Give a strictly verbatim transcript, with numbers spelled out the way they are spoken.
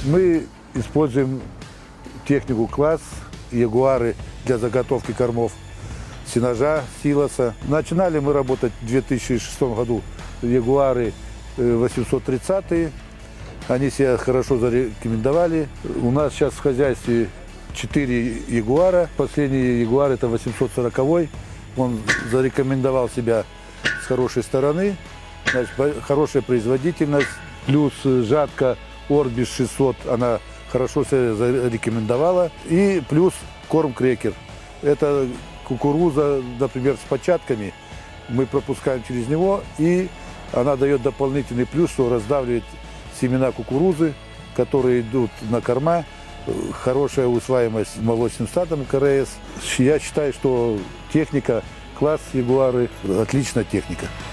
Мы используем технику класс, ягуары для заготовки кормов, сенажа, силоса. Начинали мы работать в две тысячи шестом году ягуары восемьсот тридцатые. Они себя хорошо зарекомендовали. У нас сейчас в хозяйстве четыре ягуара. Последний ягуар это восемьсот сороковой. Он зарекомендовал себя с хорошей стороны. Значит, хорошая производительность. Плюс жатка Орбис шестьсот, она хорошо себя зарекомендовала. И плюс корм крекер. Это кукуруза, например, с початками. Мы пропускаем через него, и она дает дополнительный плюс, что раздавливает семена кукурузы, которые идут на корма. Хорошая усваиваемость молочным стадом КРС. Я считаю, что техника класс ягуары отличная техника.